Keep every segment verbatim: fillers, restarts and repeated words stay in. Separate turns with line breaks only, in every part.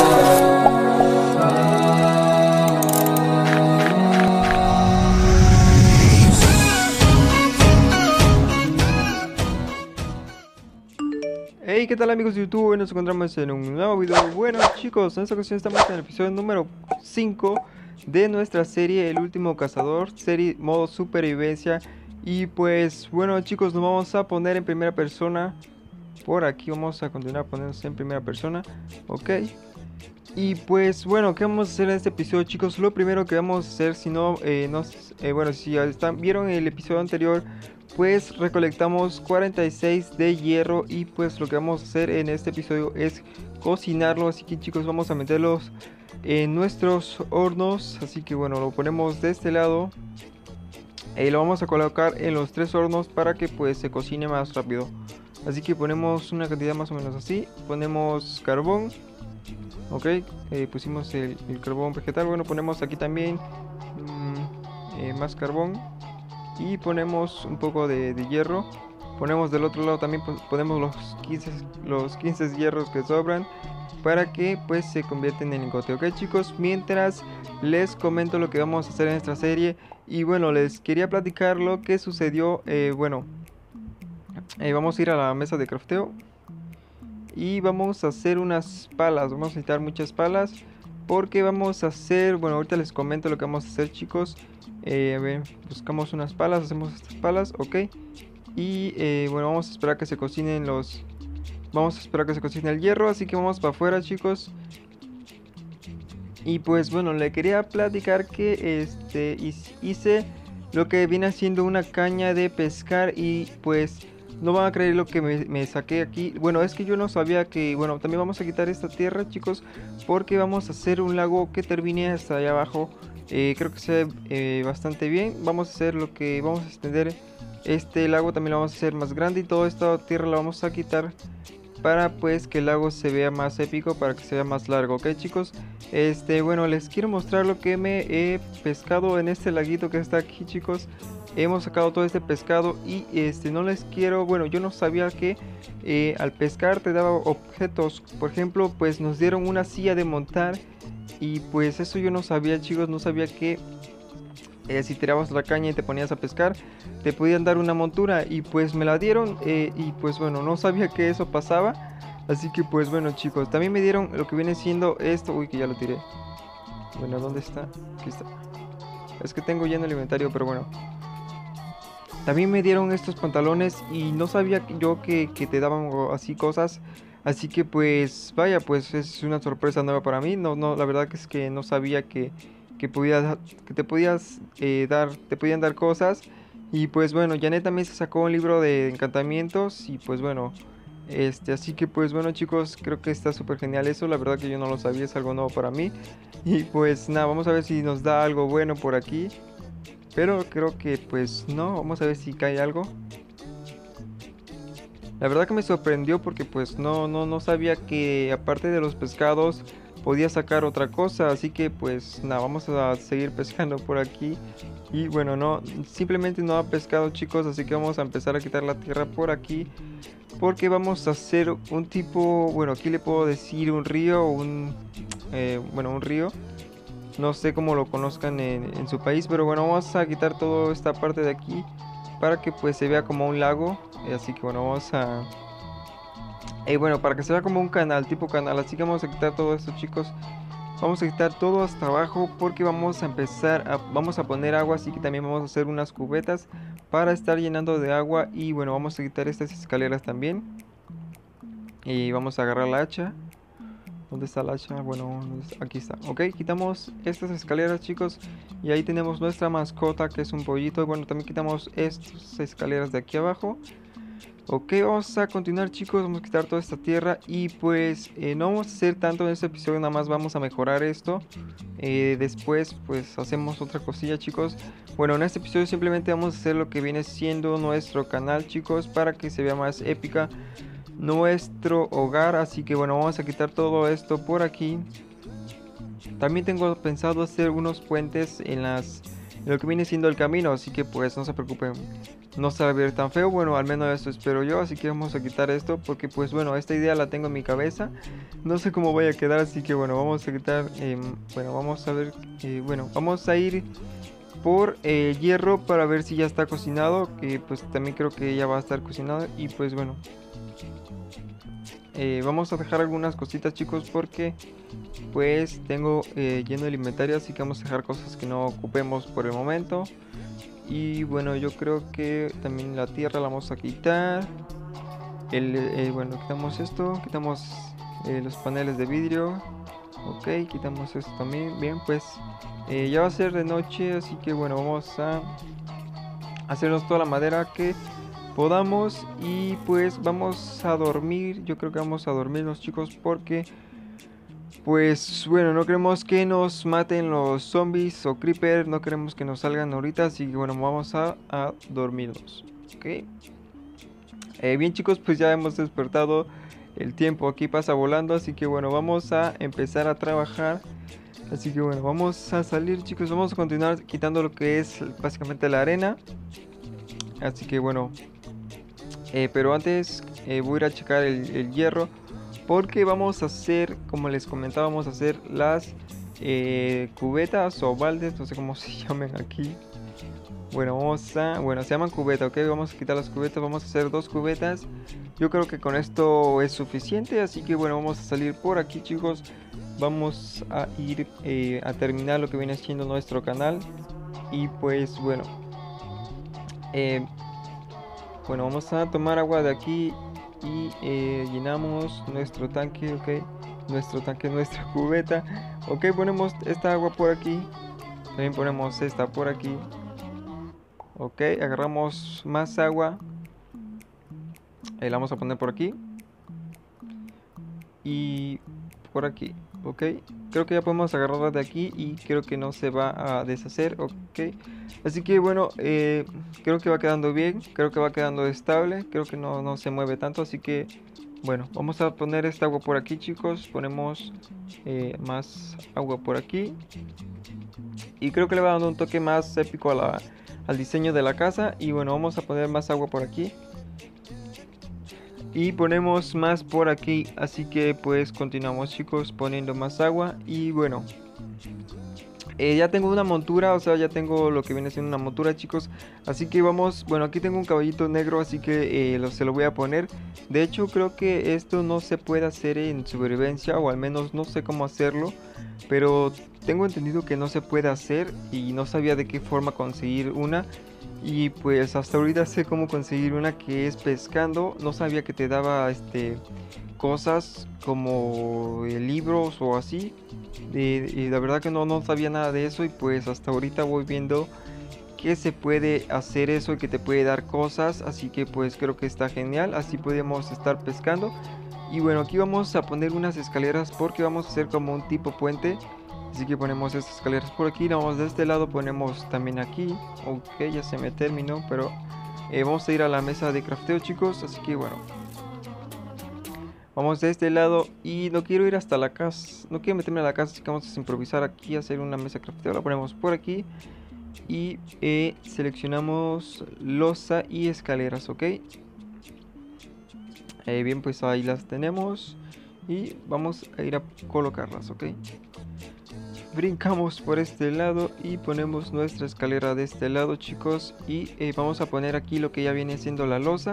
Hey, ¿qué tal amigos de YouTube? Hoy nos encontramos en un nuevo video. Bueno chicos, en esta ocasión estamos en el episodio número cinco de nuestra serie El Último Cazador, serie modo supervivencia. Y pues bueno chicos, nos vamos a poner en primera persona. Por aquí vamos a continuar poniéndose en primera persona. Ok. Y pues bueno, ¿qué vamos a hacer en este episodio chicos? Lo primero que vamos a hacer, si no, eh, nos, eh, bueno, si ya están, vieron el episodio anterior, pues recolectamos cuarenta y seis de hierro. Y pues lo que vamos a hacer en este episodio es cocinarlo. Así que chicos, vamos a meterlos en nuestros hornos. Así que bueno, lo ponemos de este lado. Y eh, lo vamos a colocar en los tres hornos para que pues se cocine más rápido. Así que ponemos una cantidad más o menos así. Ponemos carbón. Ok, eh, pusimos el, el carbón vegetal. Bueno, ponemos aquí también mmm, eh, más carbón. Y ponemos un poco de, de hierro. Ponemos del otro lado también, ponemos los quince, los quince hierros que sobran, para que pues se convierten en lingote. Ok chicos, mientras les comento lo que vamos a hacer en esta serie. Y bueno, les quería platicar lo que sucedió. eh, Bueno, eh, vamos a ir a la mesa de crafteo. Y vamos a hacer unas palas. Vamos a necesitar muchas palas, porque vamos a hacer, bueno, ahorita les comento lo que vamos a hacer chicos. Eh, a ver, buscamos unas palas, hacemos estas palas, ok. Y eh, bueno, vamos a esperar que se cocinen los... Vamos a esperar que se cocine el hierro, así que vamos para afuera chicos. Y pues bueno, le quería platicar que este hice lo que viene haciendo una caña de pescar. Y pues no van a creer lo que me, me saqué aquí. Bueno, es que yo no sabía que... Bueno, también vamos a quitar esta tierra chicos, porque vamos a hacer un lago que termine hasta allá abajo. Eh, creo que se ve eh, bastante bien. Vamos a hacer lo que vamos a extender este lago, también lo vamos a hacer más grande. Y toda esta tierra la vamos a quitar para pues que el lago se vea más épico, para que se vea más largo. Ok chicos, este bueno, les quiero mostrar lo que me he pescado en este laguito que está aquí chicos. Hemos sacado todo este pescado y este no les quiero, bueno, yo no sabía que eh, al pescar te daba objetos. Por ejemplo, pues nos dieron una silla de montar. Y pues eso yo no sabía chicos, no sabía que eh, si tirabas la caña y te ponías a pescar, te podían dar una montura. Y pues me la dieron eh, y pues bueno, no sabía que eso pasaba. Así que pues bueno chicos, también me dieron lo que viene siendo esto. Uy, que ya lo tiré. Bueno, ¿dónde está? Aquí está. Es que tengo lleno el inventario, pero bueno. También me dieron estos pantalones y no sabía yo que, que te daban así cosas. Así que pues vaya, pues es una sorpresa nueva para mí. No, no, la verdad que es que no sabía que, que, podías, que te podías eh, dar, te podían dar cosas. Y pues bueno, Janet también se sacó un libro de encantamientos. Y pues bueno, este, así que pues bueno chicos, creo que está súper genial eso. La verdad que yo no lo sabía, es algo nuevo para mí. Y pues nada, vamos a ver si nos da algo bueno por aquí. Pero creo que pues no, vamos a ver si cae algo. La verdad que me sorprendió porque pues no, no, no sabía que aparte de los pescados podía sacar otra cosa. Así que pues nada, vamos a seguir pescando por aquí. Y bueno, no, simplemente no ha pescado chicos, así que vamos a empezar a quitar la tierra por aquí. Porque vamos a hacer un tipo, bueno, aquí le puedo decir un río, un, eh, bueno, un río. No sé cómo lo conozcan en, en su país, pero bueno, vamos a quitar toda esta parte de aquí para que pues se vea como un lago. Así que bueno, vamos a... Y eh, bueno, para que se vea como un canal, tipo canal. Así que vamos a quitar todo esto chicos. Vamos a quitar todo hasta abajo porque vamos a empezar a... Vamos a poner agua, así que también vamos a hacer unas cubetas para estar llenando de agua. Y bueno, vamos a quitar estas escaleras también. Y vamos a agarrar la hacha. ¿Dónde está la hacha? Bueno, aquí está. Ok, quitamos estas escaleras chicos. Y ahí tenemos nuestra mascota, que es un pollito. Y bueno, también quitamos estas escaleras de aquí abajo. Ok, vamos a continuar chicos. Vamos a quitar toda esta tierra. Y pues eh, no vamos a hacer tanto en este episodio, nada más vamos a mejorar esto. eh, Después pues hacemos otra cosilla chicos. Bueno, en este episodio simplemente vamos a hacer lo que viene siendo nuestro canal chicos, para que se vea más épica nuestro hogar. Así que bueno, vamos a quitar todo esto por aquí. También tengo pensado hacer unos puentes en las en lo que viene siendo el camino, así que pues no se preocupen. no se va a ver tan feo. Bueno, al menos eso espero yo. Así que vamos a quitar esto porque pues bueno, esta idea la tengo en mi cabeza. No sé cómo vaya a quedar, así que bueno, vamos a quitar, eh, bueno, vamos a ver, eh, bueno, vamos a ir por eh, hierro para ver si ya está cocinado, que pues también creo que ya va a estar cocinado. Y pues bueno, eh, vamos a dejar algunas cositas, chicos, porque pues tengo eh, lleno el inventario, así que vamos a dejar cosas que no ocupemos por el momento. Y bueno, yo creo que también la tierra la vamos a quitar. El, eh, bueno, quitamos esto, quitamos eh, los paneles de vidrio. Ok, quitamos esto también. Bien, pues eh, ya va a ser de noche, así que bueno, vamos a hacernos toda la madera que podamos. Y pues vamos a dormir. Yo creo que vamos a dormir los chicos porque pues bueno, no queremos que nos maten los zombies o creeper. No queremos que nos salgan ahorita, así que bueno, vamos a, a dormirnos. Ok. Eh, bien chicos, pues ya hemos despertado. El tiempo aquí pasa volando, así que bueno, vamos a empezar a trabajar. Así que bueno, vamos a salir chicos, vamos a continuar quitando lo que es básicamente la arena. Así que bueno, eh, pero antes eh, voy a ir a checar el, el hierro, porque vamos a hacer, como les comentaba, vamos a hacer las eh, cubetas o baldes, no sé cómo se llamen aquí. Bueno, vamos a... Bueno, se llaman cubeta, ¿ok? Vamos a quitar las cubetas, vamos a hacer dos cubetas. Yo creo que con esto es suficiente, así que bueno, vamos a salir por aquí, chicos. Vamos a ir eh, a terminar lo que viene siendo nuestro canal. Y pues bueno, eh, bueno, vamos a tomar agua de aquí y eh, llenamos nuestro tanque, ¿ok? Nuestro tanque, nuestra cubeta. Ok, ponemos esta agua por aquí. También ponemos esta por aquí. Ok, agarramos más agua. Ahí la vamos a poner por aquí. Y por aquí, ok. Creo que ya podemos agarrarla de aquí y creo que no se va a deshacer, ok. Así que bueno, eh, creo que va quedando bien. Creo que va quedando estable. Creo que no, no se mueve tanto, así que bueno, vamos a poner esta agua por aquí, chicos. Ponemos eh, más agua por aquí. Y creo que le va dando un toque más épico a la... al diseño de la casa. Y bueno, vamos a poner más agua por aquí y ponemos más por aquí, así que pues continuamos chicos poniendo más agua. Y bueno, eh, ya tengo una montura, o sea, ya tengo lo que viene siendo una montura, chicos. Así que vamos, bueno, aquí tengo un caballito negro, así que eh, lo, se lo voy a poner. De hecho, creo que esto no se puede hacer en supervivencia, o al menos no sé cómo hacerlo, pero tengo entendido que no se puede hacer y no sabía de qué forma conseguir una. Y pues hasta ahorita sé cómo conseguir una, que es pescando. No sabía que te daba este cosas como eh, libros o así. Eh, y la verdad que no, no sabía nada de eso. Y pues hasta ahorita voy viendo que se puede hacer eso y que te puede dar cosas. Así que pues creo que está genial. Así podemos estar pescando. Y bueno, aquí vamos a poner unas escaleras porque vamos a hacer como un tipo puente. Así que ponemos estas escaleras por aquí, vamos de este lado, ponemos también aquí. Ok, ya se me terminó, pero eh, vamos a ir a la mesa de crafteo, chicos. Así que bueno, vamos de este lado y no quiero ir hasta la casa, no quiero meterme a la casa, así que vamos a improvisar aquí, hacer una mesa de crafteo. La ponemos por aquí y eh, seleccionamos losa y escaleras, ok. Eh, bien, pues ahí las tenemos y vamos a ir a colocarlas, ok. Brincamos por este lado y ponemos nuestra escalera de este lado, chicos. Y eh, vamos a poner aquí lo que ya viene siendo la losa.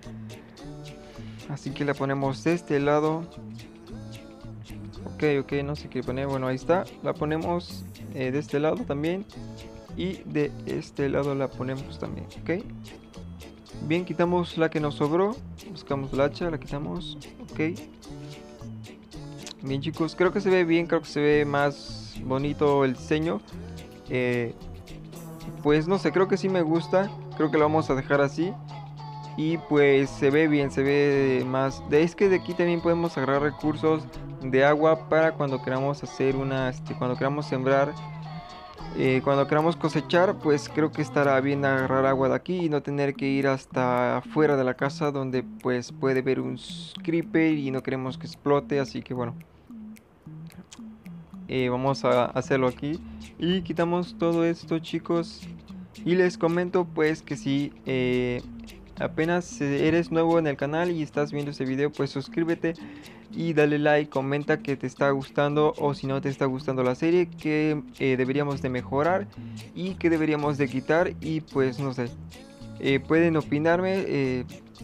Así que la ponemos de este lado. Ok, ok, no sé qué poner. Bueno, ahí está. La ponemos eh, de este lado también. Y de este lado la ponemos también, ok. Bien, quitamos la que nos sobró. Buscamos la hacha, la quitamos. Ok. Bien, chicos, creo que se ve bien. Creo que se ve más bonito el diseño. eh, Pues no sé, creo que sí me gusta. Creo que lo vamos a dejar así. Y pues se ve bien, se ve más. De es que de aquí también podemos agarrar recursos de agua para cuando queramos hacer una, este, cuando queramos sembrar, eh, cuando queramos cosechar. Pues creo que estará bien agarrar agua de aquí y no tener que ir hasta afuera de la casa, donde pues puede haber un creeper y no queremos que explote. Así que bueno, eh, vamos a hacerlo aquí y quitamos todo esto, chicos. Y les comento pues que si eh, apenas eres nuevo en el canal y estás viendo este video, pues suscríbete y dale like, comenta que te está gustando o si no te está gustando la serie, que eh, deberíamos de mejorar y que deberíamos de quitar. Y pues no sé, eh, pueden opinarme eh,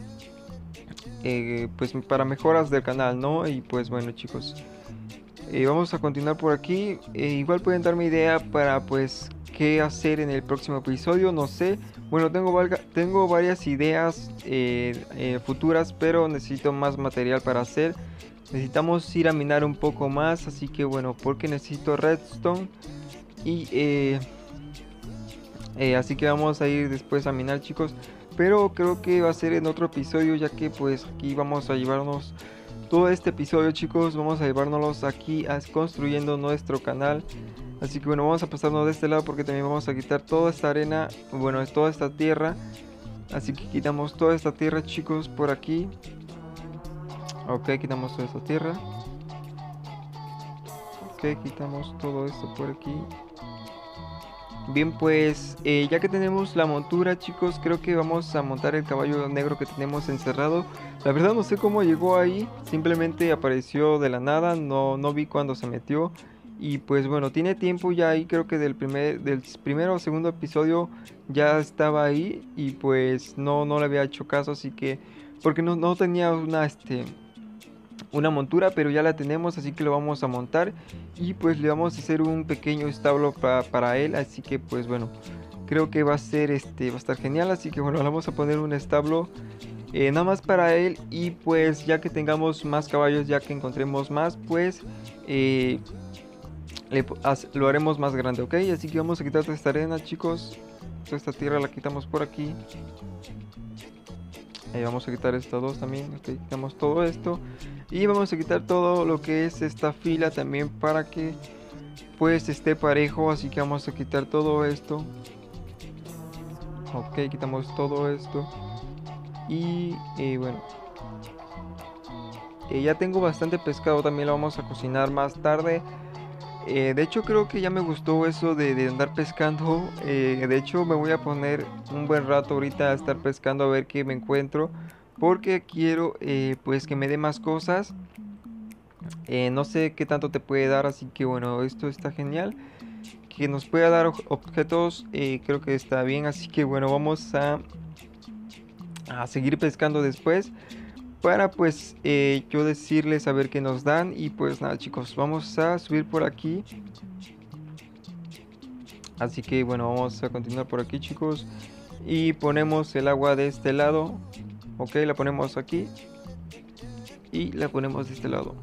eh, pues para mejoras del canal, ¿no? Y pues bueno, chicos, eh, vamos a continuar por aquí. Eh, igual pueden darme idea para pues qué hacer en el próximo episodio, no sé. Bueno, tengo, valga, tengo varias ideas eh, eh, futuras, pero necesito más material para hacer. Necesitamos ir a minar un poco más, así que bueno, porque necesito redstone. Y eh, eh, así que vamos a ir después a minar, chicos. Pero creo que va a ser en otro episodio, ya que pues aquí vamos a llevarnos todo este episodio, chicos. Vamos a llevárnoslos aquí a, construyendo nuestro canal. Así que bueno, vamos a pasarnos de este lado porque también vamos a quitar toda esta arena, bueno, toda esta tierra. Así que quitamos toda esta tierra, chicos, por aquí. Ok, quitamos toda esta tierra. Ok, quitamos todo esto por aquí. Bien, pues eh, ya que tenemos la montura, chicos, creo que vamos a montar el caballo negro que tenemos encerrado. La verdad no sé cómo llegó ahí, simplemente apareció de la nada, no, no vi cuándo se metió. Y pues bueno, tiene tiempo ya ahí, creo que del primer, del primero o segundo episodio ya estaba ahí. Y pues no, no le había hecho caso, así que... Porque no, no tenía una, este... una montura, pero ya la tenemos, así que lo vamos a montar y pues le vamos a hacer un pequeño establo pa para él. Así que pues bueno, creo que va a ser este va a estar genial. Así que bueno, le vamos a poner un establo eh, nada más para él. Y pues ya que tengamos más caballos, ya que encontremos más, pues eh, le, lo haremos más grande, ok. Así que vamos a quitar toda esta arena, chicos. Toda esta tierra la quitamos por aquí. Ahí vamos a quitar estas dos también, ok, quitamos todo esto. Y vamos a quitar todo lo que es esta fila también para que pues esté parejo. Así que vamos a quitar todo esto. Ok, quitamos todo esto. Y eh, bueno, eh, ya tengo bastante pescado, también lo vamos a cocinar más tarde. Eh, de hecho creo que ya me gustó eso de, de andar pescando. Eh, de hecho me voy a poner un buen rato ahorita a estar pescando a ver qué me encuentro, porque quiero eh, pues que me dé más cosas. Eh, no sé qué tanto te puede dar, así que bueno, esto está genial. Que nos pueda dar objetos, eh, creo que está bien. Así que bueno, vamos a, a seguir pescando después, para pues eh, yo decirles a ver qué nos dan. Y pues nada, chicos, vamos a subir por aquí. Así que bueno, vamos a continuar por aquí, chicos. Y ponemos el agua de este lado. Ok, la ponemos aquí. Y la ponemos de este lado.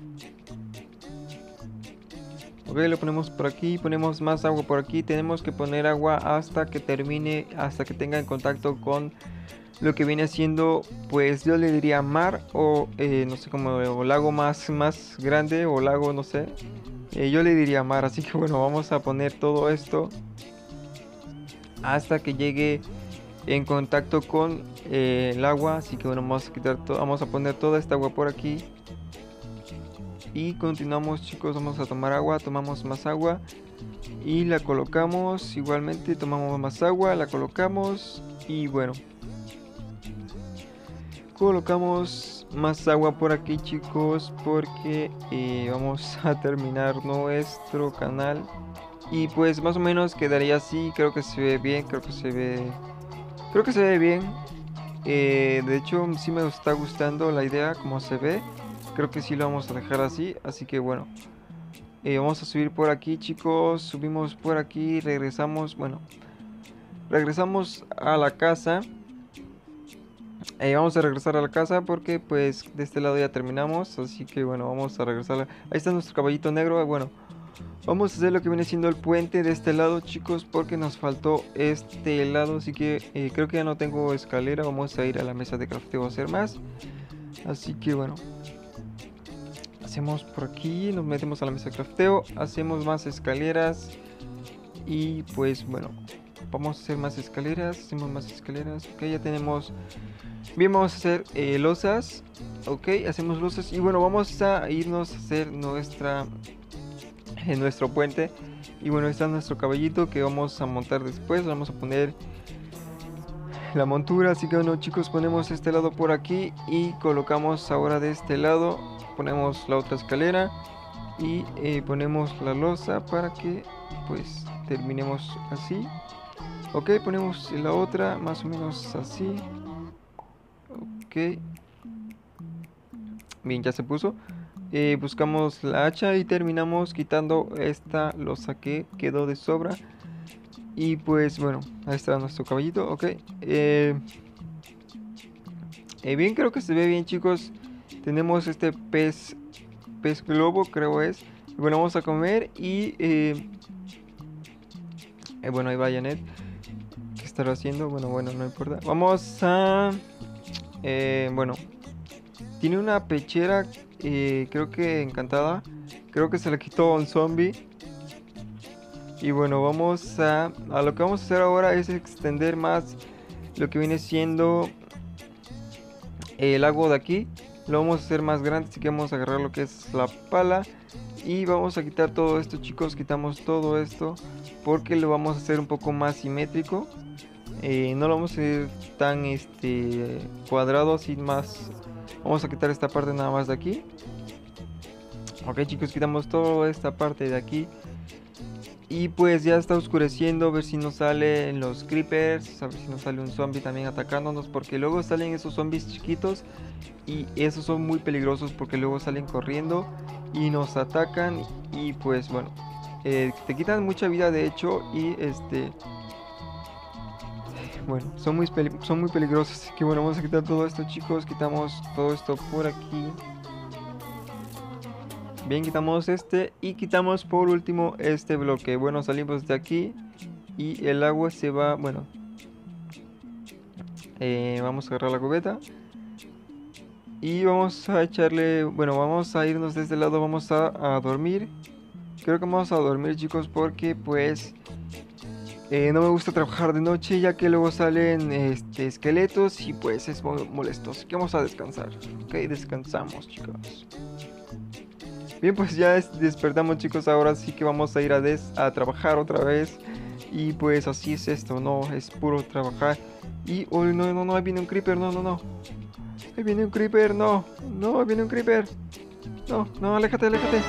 Ok, lo ponemos por aquí. Ponemos más agua por aquí. Tenemos que poner agua hasta que termine, hasta que tenga en contacto con lo que viene siendo, pues yo le diría mar, o eh, no sé cómo, o lago más, más grande, o lago, no sé. Eh, yo le diría mar. Así que bueno, vamos a poner todo esto hasta que llegue en contacto con eh, el agua. Así que bueno, vamos a quitar todo, vamos a poner toda esta agua por aquí. Y continuamos, chicos, vamos a tomar agua, tomamos más agua y la colocamos. Igualmente tomamos más agua, la colocamos y bueno, colocamos más agua por aquí, chicos, porque eh, vamos a terminar nuestro canal. Y pues más o menos quedaría así. Creo que se ve bien, creo que se ve creo que se ve bien. Eh, de hecho sí me está gustando la idea como se ve. Creo que sí lo vamos a dejar así. Así que bueno, eh, vamos a subir por aquí, chicos. Subimos por aquí, regresamos. Bueno, regresamos a la casa. Eh, vamos a regresar a la casa porque pues de este lado ya terminamos. Así que bueno, vamos a regresar. Ahí está nuestro caballito negro. Bueno, vamos a hacer lo que viene siendo el puente de este lado, chicos, porque nos faltó este lado. Así que eh, creo que ya no tengo escalera. Vamos a ir a la mesa de crafteo a hacer más. Así que bueno, hacemos por aquí, nos metemos a la mesa de crafteo, hacemos más escaleras. Y pues bueno, vamos a hacer más escaleras, hacemos más escaleras. Ok, ya tenemos. Bien, vamos a hacer eh, losas. Ok, hacemos losas. Y bueno, vamos a irnos a hacer nuestra en nuestro puente. Y bueno, está nuestro caballito que vamos a montar después. Vamos a poner la montura, así que bueno chicos, ponemos este lado por aquí y colocamos ahora de este lado, ponemos la otra escalera y eh, ponemos la losa para que pues terminemos así. Ok, ponemos la otra más o menos así. Ok, bien, ya se puso. Eh, buscamos la hacha y terminamos quitando esta losa que quedó de sobra. Y pues bueno, ahí está nuestro caballito, ok. Eh, eh, bien, creo que se ve bien chicos. Tenemos este pez, pez globo creo es. Y bueno, vamos a comer y... Eh, eh, bueno, ahí va Janet. ¿Qué estará haciendo? Bueno, bueno, no importa. Vamos a... Eh, bueno, tiene una pechera, eh, creo que encantada. Creo que se la quitó un zombie. Y bueno, vamos a, a lo que vamos a hacer ahora es extender más lo que viene siendo el lago de aquí. Lo vamos a hacer más grande, así que vamos a agarrar lo que es la pala y vamos a quitar todo esto chicos. Quitamos todo esto porque lo vamos a hacer un poco más simétrico. Eh, no lo vamos a hacer tan este cuadrado, así más. Vamos a quitar esta parte nada más de aquí. Ok chicos, quitamos toda esta parte de aquí. Y pues ya está oscureciendo, a ver si nos salen los creepers, a ver si nos sale un zombie también atacándonos, porque luego salen esos zombies chiquitos y esos son muy peligrosos porque luego salen corriendo y nos atacan y pues bueno, eh, te quitan mucha vida de hecho y este... Bueno, son muy, son muy peligrosos, así que bueno, vamos a quitar todo esto chicos, quitamos todo esto por aquí. Bien, quitamos este y quitamos por último este bloque. Bueno, salimos de aquí y el agua se va, bueno, eh, vamos a agarrar la cubeta y vamos a echarle, bueno, vamos a irnos de este lado, vamos a, a dormir. Creo que vamos a dormir chicos porque pues eh, no me gusta trabajar de noche ya que luego salen este, esqueletos y pues es muy molesto. Así que vamos a descansar. Ok, descansamos chicos. Bien, pues ya despertamos chicos, ahora sí que vamos a ir a, des a trabajar otra vez. Y pues así es esto, no, es puro trabajar. Y, oh, no, no, no, ahí viene un creeper, no, no, no. Ahí viene un creeper, no, no, ahí viene un creeper. No, no, aléjate, aléjate.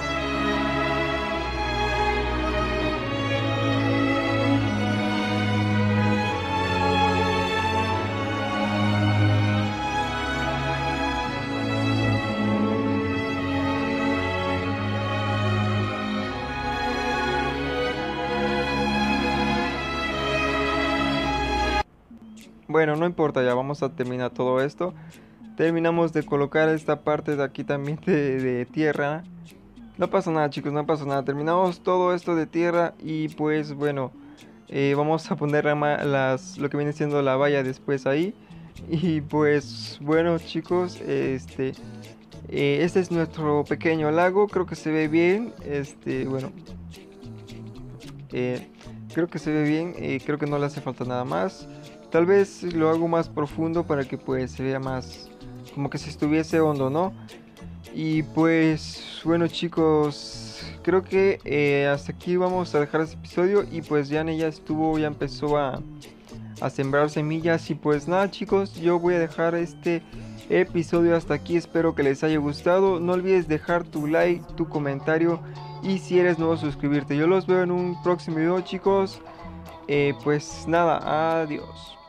Bueno, no importa, ya vamos a terminar todo esto. Terminamos de colocar esta parte de aquí también de, de tierra. No pasa nada chicos, no pasa nada. Terminamos todo esto de tierra y pues bueno, eh, vamos a poner la, las, lo que viene siendo la valla después ahí. Y pues bueno chicos, este, eh, este es nuestro pequeño lago. Creo que se ve bien, este, bueno, eh, creo que se ve bien, eh, creo que no le hace falta nada más. Tal vez lo hago más profundo para que pues se vea más como que si estuviese hondo, ¿no? Y pues bueno chicos, creo que eh, hasta aquí vamos a dejar este episodio. Y pues Jane ya estuvo, ya empezó a, a sembrar semillas. Y pues nada chicos, yo voy a dejar este episodio hasta aquí. Espero que les haya gustado. No olvides dejar tu like, tu comentario y si eres nuevo suscribirte. Yo los veo en un próximo video chicos. Eh, pues nada, adiós.